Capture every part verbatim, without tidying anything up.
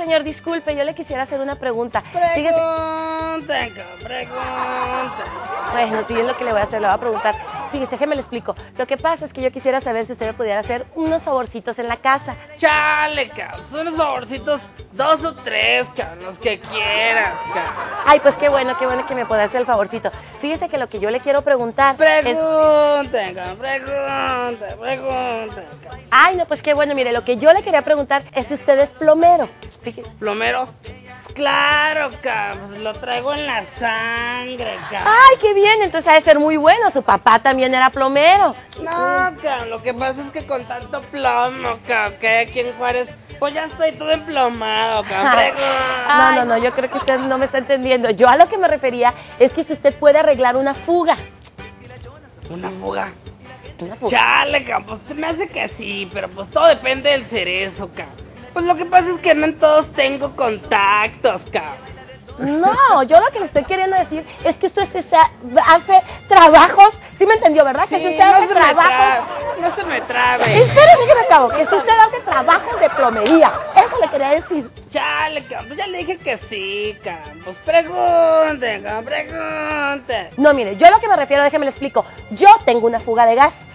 señor, disculpe, yo le quisiera hacer una pregunta. Pregunta, pregunta. Bueno, sí, es lo que le voy a hacer, le voy a preguntar. Fíjese, déjeme le explico. Lo que pasa es que yo quisiera saber si usted me pudiera hacer unos favorcitos en la casa. Chale, cabrón, son unos favorcitos, dos o tres, cabrón, los que quieras, cabrón. Ay, pues qué bueno, qué bueno que me pueda hacer el favorcito. Fíjese que lo que yo le quiero preguntar Pregunta, es... cabrón, pregunta, pregunta. Cabrón. Ay, no, pues qué bueno, mire, lo que yo le quería preguntar es si usted es plomero. Fíjese. ¿Plomero? Claro, cabrón, pues lo traigo en la sangre, cabrón. Ay, qué bien, entonces ha de ser muy bueno. Su papá también era plomero. No, cabrón, lo que pasa es que con tanto plomo, cabrón, que hay aquí en Juárez, pues ya estoy todo emplomado, cabrón. No, no, no, yo creo que usted no me está entendiendo. Yo a lo que me refería es que si usted puede arreglar una fuga. ¿Una fuga? Una fuga. Chale, cabrón, pues se me hace que sí, pero pues todo depende del cerezo, cabrón. Pues lo que pasa es que no en todos tengo contactos, cabrón. No, yo lo que le estoy queriendo decir es que usted se sa- hace trabajos, ¿sí me entendió, verdad? Sí, que si usted no hace se me trabajos... trabe, no se me trabe. Espérese que me acabo, que si usted hace trabajos de plomería, eso le quería decir. Chale, cabrón, pues ya le dije que sí, cabrón. Pues pregunte, cabrón, pregunte. No, mire, yo lo que me refiero, déjeme le explico. Yo tengo una fuga de gas.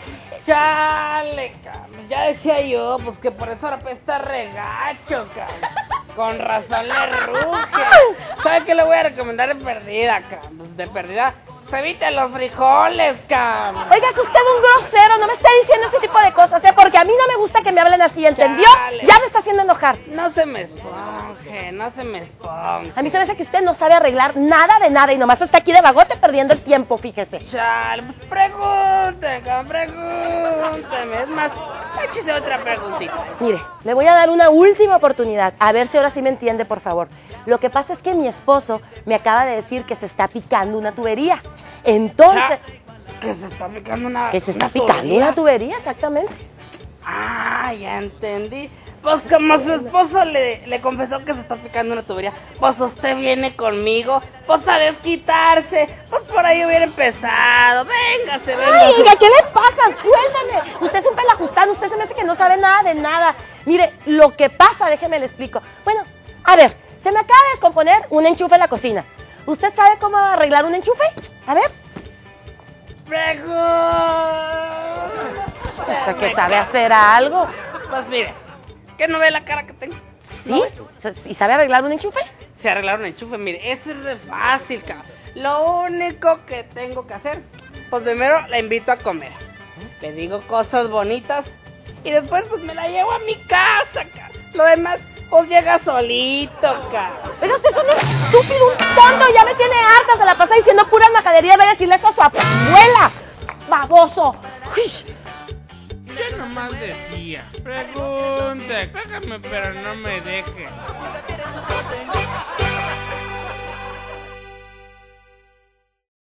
Chale, cabrón, ya decía yo, pues que por eso ahora apesta regacho, cabrón. Con razón le ruge. ¿Sabe qué le voy a recomendar de perdida, cabrón? Pues de perdida, se evite los frijoles, cabrón. Oiga, es usted un grosero, no me esté diciendo ese tipo de cosas, ¿eh? Porque a mí no me gusta que me hablen así, ¿entendió? Chale. Ya me está haciendo enojar. No se me esponje, no se me esponje. A mí se me hace que usted no sabe arreglar nada de nada y nomás está aquí de vagote perdiendo el tiempo, fíjese. Chale, pues pregunte, cabrón, pregúnteme. Es más, échese otra preguntita. Mire, le voy a dar una última oportunidad, a ver si ahora sí me entiende, por favor. Lo que pasa es que mi esposo me acaba de decir que se está picando una tubería. Entonces... Cha- que se está picando una Que se está una picando tubería. una tubería, exactamente. Ah, ya entendí. Pues como su esposo le, le confesó que se está picando una tubería, pues usted viene conmigo, pues a desquitarse, pues por ahí hubiera empezado. Véngase, véngase. Ay, oiga, ¿qué le pasa? Suéltame. Usted es un pelajustán, usted se me hace que no sabe nada de nada. Mire, lo que pasa, déjeme le explico. Bueno, a ver, se me acaba de descomponer un enchufe en la cocina. ¿Usted sabe cómo arreglar un enchufe? A ver. Pregunta. Hasta que sabe hacer algo. Pues mire, ¿qué no ve la cara que tengo? ¿Sí? ¿Y sabe arreglar un enchufe? Se arreglaron el enchufe, mire, eso es re fácil, cabrón. Lo único que tengo que hacer, pues primero la invito a comer. Le digo cosas bonitas y después pues me la llevo a mi casa, cabrón. Lo demás, pues llega solito, cabrón. Oiga, usted es un estúpido, un tonto, ya me tiene harta, se la pasa diciendo puras majaderías, va a decirle eso a su abuela. Baboso. Uy. Yo nomás decía, pregunta, cágame pero no me dejes.